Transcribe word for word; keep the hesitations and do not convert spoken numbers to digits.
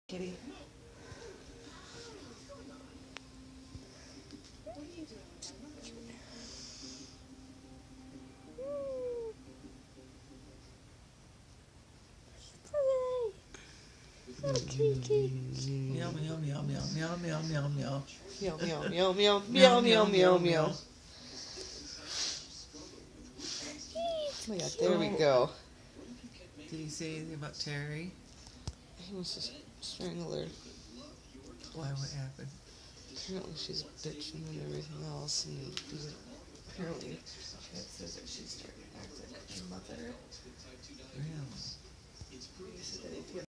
Kitty. Meow meow meow meow meow meow meow meow. Meow meow meow meow meow meow meow meow. Oh yeah, there we go. Did he say anything about Terry? He wants to strangle her. Why? What happened? Apparently she's bitching and everything else, and he's apparently Chad says that she's starting to act like her mother. Really? He said that if you